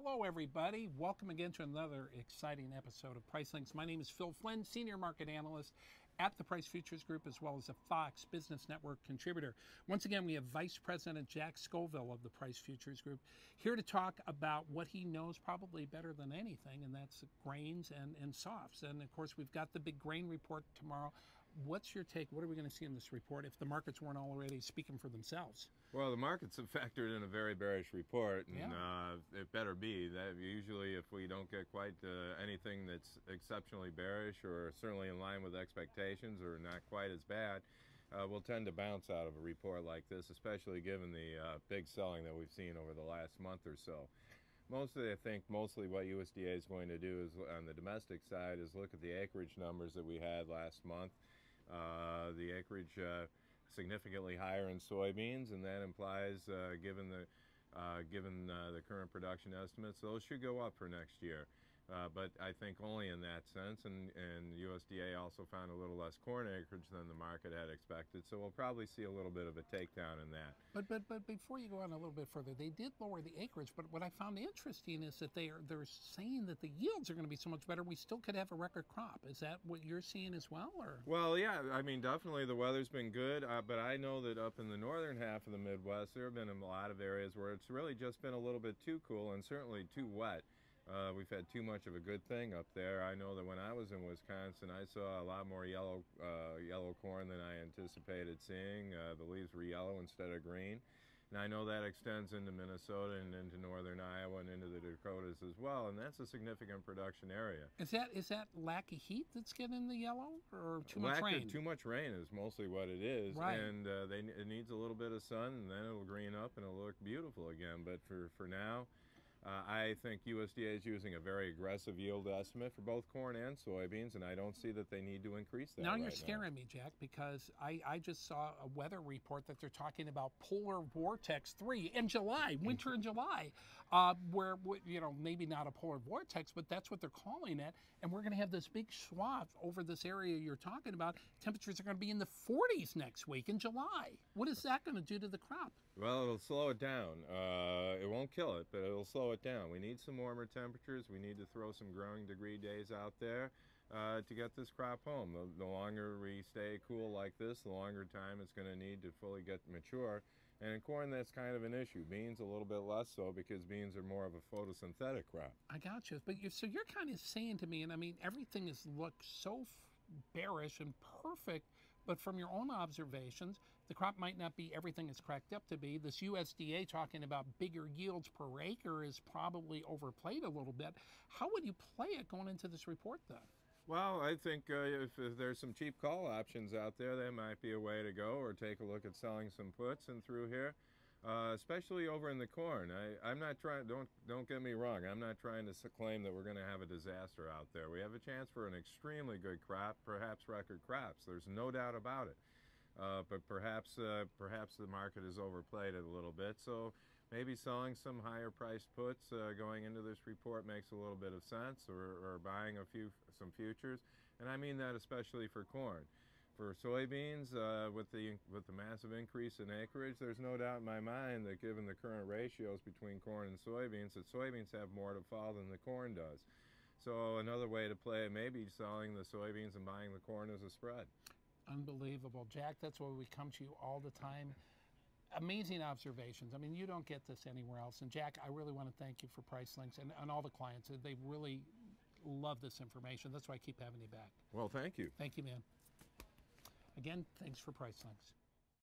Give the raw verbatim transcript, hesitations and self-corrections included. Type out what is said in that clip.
Hello, everybody. Welcome again to another exciting episode of Price Links. My name is Phil Flynn, Senior Market Analyst at the Price Futures Group, as well as a Fox Business Network contributor. Once again, we have Vice President Jack Scoville of the Price Futures Group here to talk about what he knows probably better than anything, and that's grains and, and softs. And of course, we've got the big grain report tomorrow. What's your take? What are we going to see in this report if the markets weren't already speaking for themselves? Well, the markets have factored in a very bearish report, and Yeah. uh, it better be. That usually, if we don't get quite uh, anything that's exceptionally bearish or certainly in line with expectations or not quite as bad, uh, we'll tend to bounce out of a report like this, especially given the uh, big selling that we've seen over the last month or so. Mostly, I think, mostly what U S D A is going to do is on the domestic side is look at the acreage numbers that we had last month. Uh, the acreage uh, significantly higher in soybeans, and that implies, uh, given the uh, given uh, the current production estimates, those should go up for next year. Uh, but I think only in that sense, and, and U S D A also found a little less corn acreage than the market had expected, so we'll probably see a little bit of a takedown in that. But but but before you go on a little bit further, they did lower the acreage. But what I found interesting is that they are they're saying that the yields are going to be so much better. We still could have a record crop. Is that what you're seeing as well, or? Well, yeah. I mean, definitely the weather's been good, uh, but I know that up in the northern half of the Midwest, there have been a lot of areas where it's really just been a little bit too cool and certainly too wet. Uh, we've had too much of a good thing up there. I know that when I was in Wisconsin, I saw a lot more yellow uh, yellow corn than I anticipated seeing. Uh, the leaves were yellow instead of green. And I know that extends into Minnesota and into northern Iowa and into the Dakotas as well, and that's a significant production area. Is that is that lack of heat that's getting the yellow, or too Lack much rain? Of, too much rain is mostly what it is, Right. and uh, they, it needs a little bit of sun, and then it'll green up and it'll look beautiful again. But for, for now, Uh, I think U S D A is using a very aggressive yield estimate for both corn and soybeans, and I don't see that they need to increase that. Now right you're scaring now. me, Jack, because I, I just saw a weather report that they're talking about polar vortex three in July, winter in July, uh, where, you know, maybe not a polar vortex, but that's what they're calling it. And we're going to have this big swath over this area you're talking about. Temperatures are going to be in the forties next week in July. What is that going to do to the crop? Well, it'll slow it down. Uh, it won't kill it, but it'll slow it down. We need some warmer temperatures. We need to throw some growing degree days out there uh, to get this crop home. The, the longer we stay cool like this, the longer time it's going to need to fully get mature. And in corn, that's kind of an issue. Beans, a little bit less so, because beans are more of a photosynthetic crop. I got you. But you so you're kind of saying to me, and I mean, everything has looked so bearish and perfect, but from your own observations, the crop might not be everything it's cracked up to be. This U S D A talking about bigger yields per acre is probably overplayed a little bit. How would you play it going into this report, then? Well, I think uh, if, if there's some cheap call options out there, that might be a way to go, or take a look at selling some puts and through here. Uh, especially over in the corn. I, I'm not trying, don't, don't get me wrong, I'm not trying to claim that we're going to have a disaster out there. We have a chance for an extremely good crop, perhaps record crops. There's no doubt about it. Uh, but perhaps, uh, perhaps the market has overplayed it a little bit. So maybe selling some higher priced puts uh, going into this report makes a little bit of sense, or, or buying a few, some futures. And I mean that especially for corn. For soybeans, uh, with the with the massive increase in acreage, there's no doubt in my mind that given the current ratios between corn and soybeans, that soybeans have more to fall than the corn does. So another way to play it may be selling the soybeans and buying the corn as a spread. Unbelievable. Jack, that's why we come to you all the time. Amazing observations. I mean, you don't get this anywhere else. And Jack, I really want to thank you for Price Links and, and all the clients. They really love this information. That's why I keep having you back. Well, thank you. Thank you, man. Again, thanks for Price Links.